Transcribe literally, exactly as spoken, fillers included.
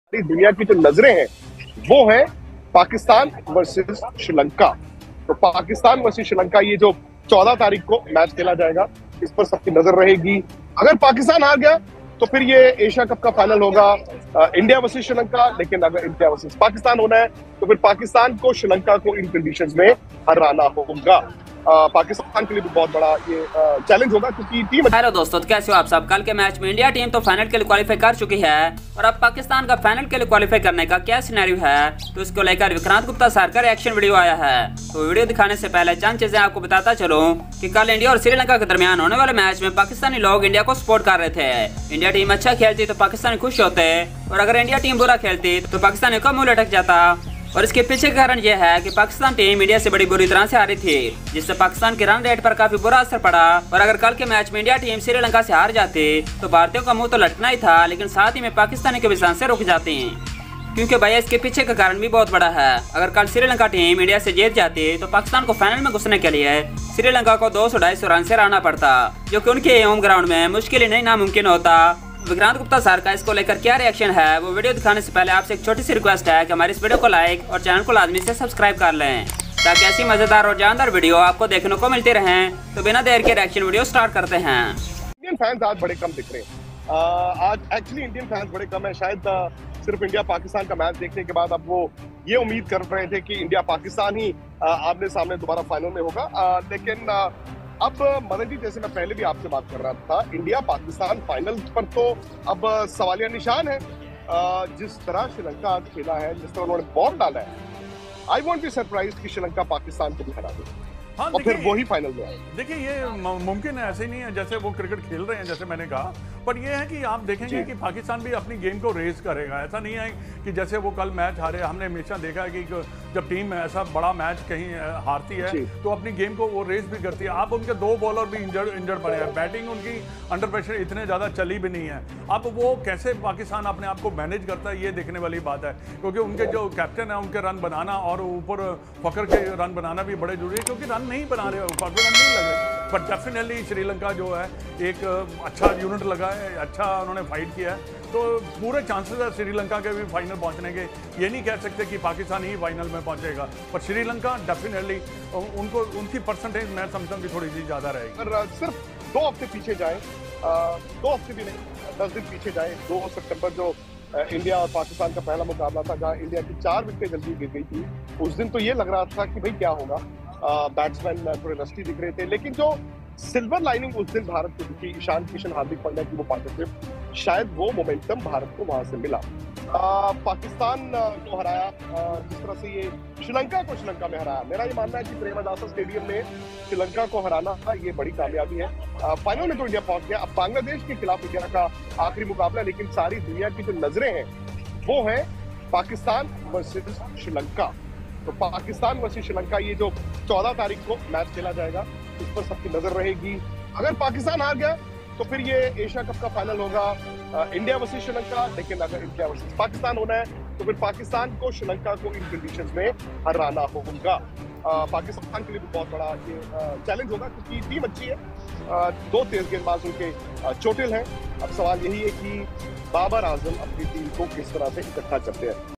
दुनिया की जो नजरें हैं वो है पाकिस्तान वर्सेस श्रीलंका। तो पाकिस्तान वर्सेस श्रीलंका ये जो चौदह तारीख को मैच खेला जाएगा, इस पर सबकी नजर रहेगी। अगर पाकिस्तान हार गया तो फिर ये एशिया कप का फाइनल होगा इंडिया वर्सेस श्रीलंका। लेकिन अगर इंडिया वर्सेस पाकिस्तान होना है तो फिर पाकिस्तान को श्रीलंका को इन कंडीशंस में हराना होगा। पाकिस्तान के लिए भी बहुत बड़ा ये चैलेंज होगा क्योंकि टीम। हेलो दोस्तों, तो कैसे हो आप सब। कल के मैच में इंडिया टीम तो फाइनल के लिए क्वालिफाई कर चुकी है और अब पाकिस्तान का फाइनल के लिए क्वालिफाई करने का क्या सिनेरियो है, तो इसको लेकर विक्रांत गुप्ता सर का रिएक्शन वीडियो आया है। तो वीडियो दिखाने से पहले चंद चीजें आपको बताता चलूं कि कल इंडिया और श्रीलंका के दरमियान होने वाले मैच में पाकिस्तानी लोग इंडिया को सपोर्ट कर रहे थे। इंडिया टीम अच्छा खेलती तो पाकिस्तानी खुश होते और अगर इंडिया टीम बुरा खेलती तो पाकिस्तानी का मुंह लटक जाता। और इसके पीछे का कारण यह है कि पाकिस्तान टीम इंडिया से बड़ी बुरी तरह से हारी थी, जिससे पाकिस्तान के रन रेट पर काफी बुरा असर पड़ा। और अगर कल के मैच में इंडिया टीम श्रीलंका से हार जाती तो भारतीयों का मुंह तो लटकना ही था, लेकिन साथ ही में पाकिस्तानी के भी सांसें रुक जाती, क्योंकि भैया इसके पीछे का कारण भी बहुत बड़ा है। अगर कल श्रीलंका टीम इंडिया से जीत जाती तो पाकिस्तान को फाइनल में घुसने के लिए श्रीलंका को दो सौ ढाई सौ रन से हराना पड़ता, जो कि उनके होम ग्राउंड में मुश्किल ही नहीं नामुमकिन होता। विक्रांत गुप्ता सर का इसको लेकर क्या रिएक्शन है, वो वीडियो दिखाने से पहले आपसे एक छोटी सी रिक्वेस्ट है कि हमारे इस वीडियो को लाइक और चैनल को लाजमी से सब्सक्राइब कर लें, ताकि ऐसी मजेदार और जानदार वीडियो आपको देखने को मिलती रहें। तो बिना देर के रिएक्शन वीडियो स्टार्ट करते हैं। इंडियन फैंस आज बड़े कम दिख रहे हैं। आज एक्चुअली इंडियन फैंस बड़े कम है। शायद सिर्फ इंडिया पाकिस्तान का मैच देखने के बाद अब वो ये उम्मीद कर रहे थे कि इंडिया पाकिस्तान ही आमने सामने दोबारा फाइनल में होगा। लेकिन अब मदन जी, जैसे मैं पहले भी आपसे बात कर रहा था, इंडिया पाकिस्तान फाइनल पर तो अब सवालिया निशान है। जिस तरह श्रीलंका आज खेला है, जिस तरह उन्होंने बॉल डाला है, आई वॉन्ट बी सरप्राइज कि श्रीलंका पाकिस्तान को भी हरा दे। हाँ, और फिर वही फाइनल में आए। देखिए, ये मुमकिन है, ऐसे नहीं है जैसे वो क्रिकेट खेल रहे हैं, जैसे मैंने कहा। पर ये है कि आप देखेंगे कि पाकिस्तान भी अपनी गेम को रेस करेगा। ऐसा नहीं है कि जैसे वो कल मैच हारे। हमने हमेशा देखा है कि जब टीम ऐसा बड़ा मैच कहीं हारती है तो अपनी गेम को वो रेस भी करती है। आप उनके दो बॉलर भी इंजर्ड इंजर्ड पड़े हैं, बैटिंग उनकी अंडर प्रेशर इतने ज़्यादा चली भी नहीं है। अब वो कैसे पाकिस्तान अपने आप को मैनेज करता है, ये देखने वाली बात है, क्योंकि उनके जो कैप्टन है उनके रन बनाना और ऊपर फकर के रन बनाना भी बड़े जरूरी है, क्योंकि रन नहीं बना रहे, फकर रन नहीं लग रहे। बट डेफिनेटली श्रीलंका जो है एक अच्छा यूनिट लगा है, अच्छा उन्होंने फाइट किया है, तो पूरे चांसेस है श्रीलंका के भी फाइनल पहुंचने के। ये नहीं कह सकते कि पाकिस्तान ही फाइनल में पहुंचेगा, पर श्रीलंका डेफिनेटली उनको उनकी परसेंटेज मैं समझता हूँ कि थोड़ी सी ज़्यादा रहेगी। अगर सिर्फ दो हफ्ते पीछे जाए, दो हफ्ते भी नहीं, दस दिन पीछे जाए, दो सितंबर जो इंडिया और पाकिस्तान का पहला मुकाबला था, जहाँ इंडिया की चार विकेटें जल्दी गिर गई थी, उस दिन तो ये लग रहा था कि भाई क्या होगा। बैट्समैन थोड़े रस्टी दिख रहे थे, लेकिन जो सिल्वर लाइनिंग उस दिन भारत को दिखी, ईशान किशन, हार्दिक पांड्या की वो पार्टनरशिप, शायद वो मोमेंटम भारत को वहां से मिला। आ, पाकिस्तान को हराया, आ, जिस तरह से ये श्रीलंका को श्रीलंका में हराया। मेरा ये मानना है कि प्रेमदासा स्टेडियम में श्रीलंका को हराना ये बड़ी कामयाबी है। फाइनल में तो इंडिया पहुंच गया। अब बांग्लादेश के खिलाफ इंडिया का आखिरी मुकाबला, लेकिन सारी दुनिया की जो नजरें हैं वो है पाकिस्तान वर्सेस श्रीलंका। तो पाकिस्तान वर्सेस श्रीलंका ये जो चौदह तारीख को मैच खेला जाएगा, इस पर सबकी नजर रहेगी। अगर पाकिस्तान हार गया तो फिर ये एशिया कप का फाइनल होगा इंडिया वर्सेस श्रीलंका। लेकिन अगर इंडिया वर्सेस पाकिस्तान होना है तो फिर पाकिस्तान को श्रीलंका को इन कंडीशंस में हराना होगा। पाकिस्तान के लिए भी बहुत बड़ा ये चैलेंज होगा क्योंकि टीम अच्छी है, आ, दो तेज गेंदबाज उनके चोटिल हैं। अब सवाल यही है कि बाबर आजम अपनी टीम को किस तरह से इकट्ठा करते हैं।